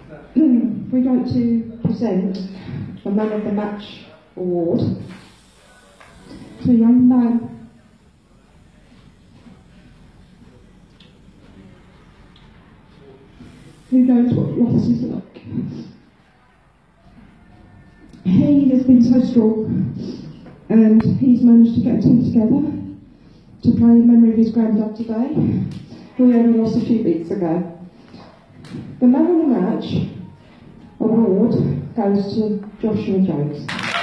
we'd like to present the Man of the Match award to a young man who knows what loss is like. He has been so strong, and he's managed to get a team together to play in memory of his granddad today, who he only lost a few weeks ago. The Man of the Match award goes to Joshua Jones.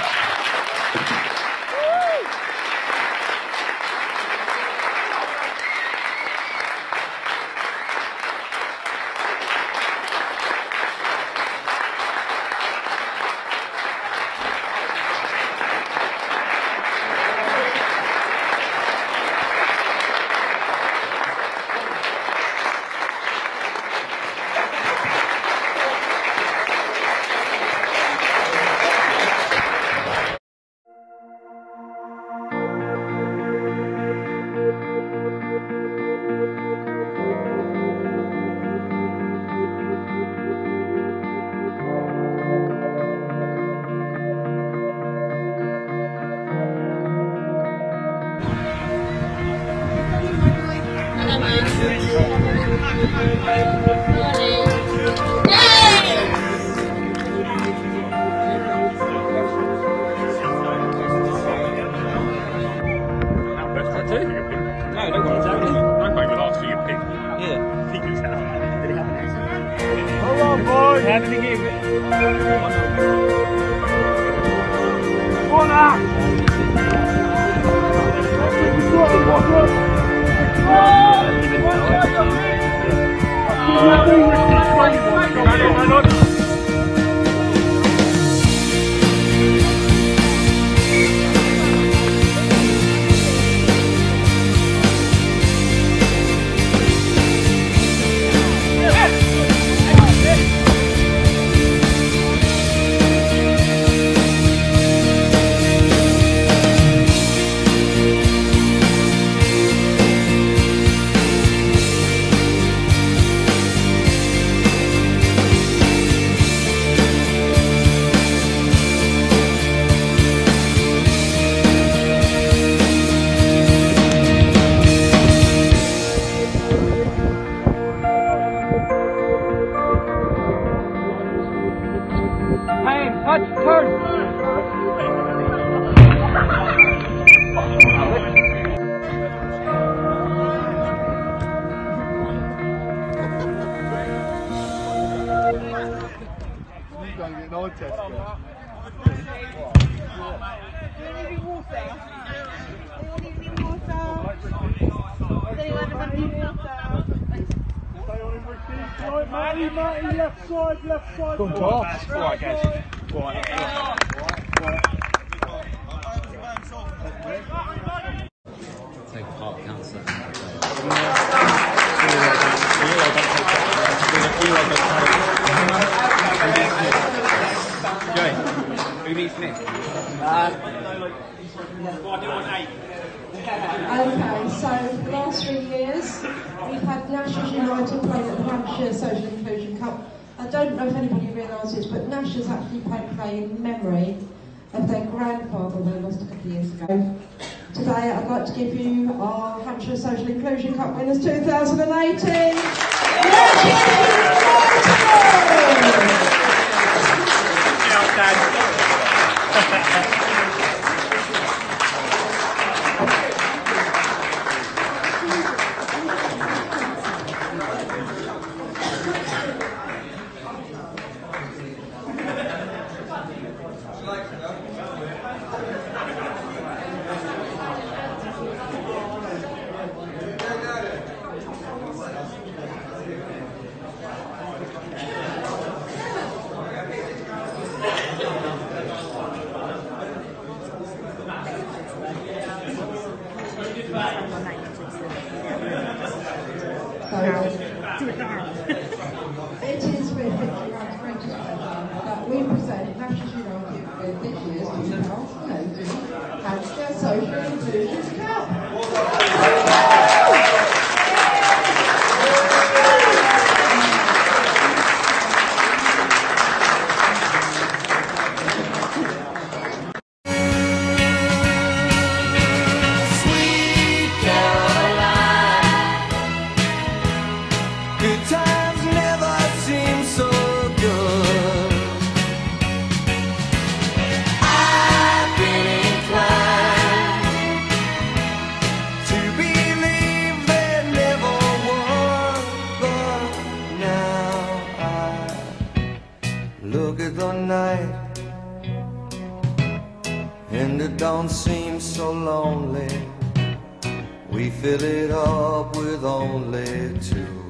Go on, Toss. All right, guys. Go on. Take heart cancer. Joey, who needs next? Okay, so for the last 3 years, we've had Nashers United playing at the Hampshire Social Inclusion Cup. I don't know if anybody realises, but Nashers actually play in memory of their grandfather they lost a couple of years ago. Today I'd like to give you our Hampshire Social Inclusion Cup winners 2018. It is with Victory Round's greatest that we present Nashers United with this year's 2018 Hampshire Social Inclusion Cup. when the dawn seems so lonely, we fill it up with only two.